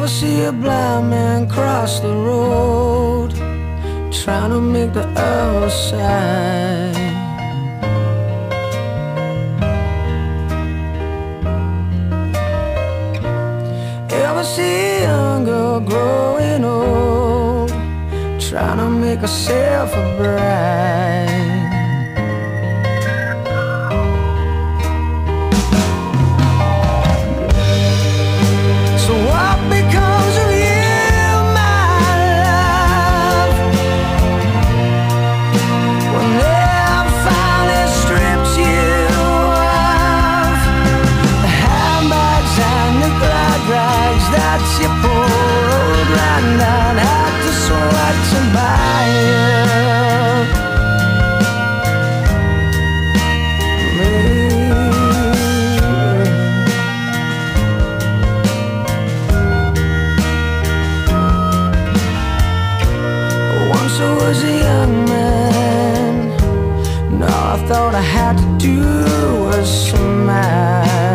Ever see a blind man cross the road, trying to make the other side? Ever see a young girl growing old, trying to make herself a bride? So what becomes of you, my love, when they have finally stripped you of the handbags and the glad rags that you pulled right down, had to sweat to buy you? Once I was a young man, and all I thought I had to do was smile.